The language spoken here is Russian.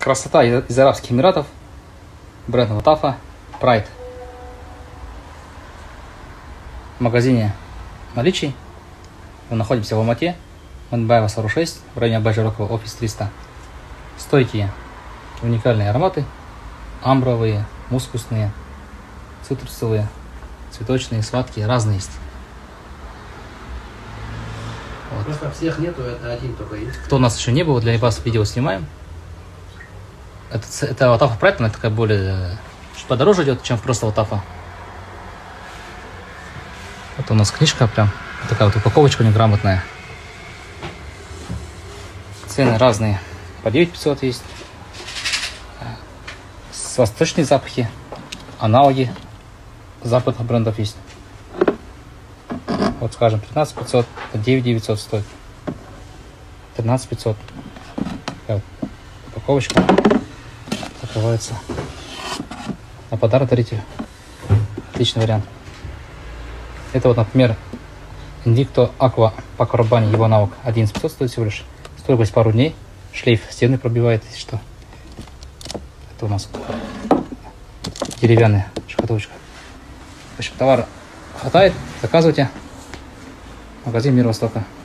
Красота из Арабских Эмиратов. Бренд Латафа. Pride. В магазине наличий. Мы находимся в Алмате. Манбаева 46, в районе Абай-Жарокова, офис 300. Стойкие, уникальные ароматы. Амбровые, мускусные, цитрусовые, цветочные, сладкие, разные есть. Вот. Просто всех нету, это один только есть. Кто у нас еще не был, для вас видео снимаем. Это Латафа Pride, она такая более подороже идет, чем просто Латафа. Вот у нас книжка прям, такая вот упаковочка неграмотная. Цены разные. По 9500 есть. Восточные запахи. Аналоги западных брендов есть. Вот скажем 13500, 9900 стоит. 13500. Такая вот упаковочка. Закрывается. На подарок дарите. Отличный вариант. Это вот, например, Invicto Aqua по Карбане, его навык 11500 стоит всего лишь. Стойкость пару дней. Шлейф стены пробивает, если что. Это у нас деревянная шкатулочка. В общем, товара хватает. Заказывайте. Магазин Мир Востока.